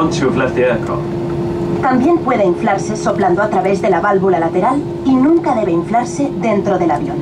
once you have left the aircraft. También puede inflarse soplando a través de la válvula lateral y nunca debe inflarse dentro del avión.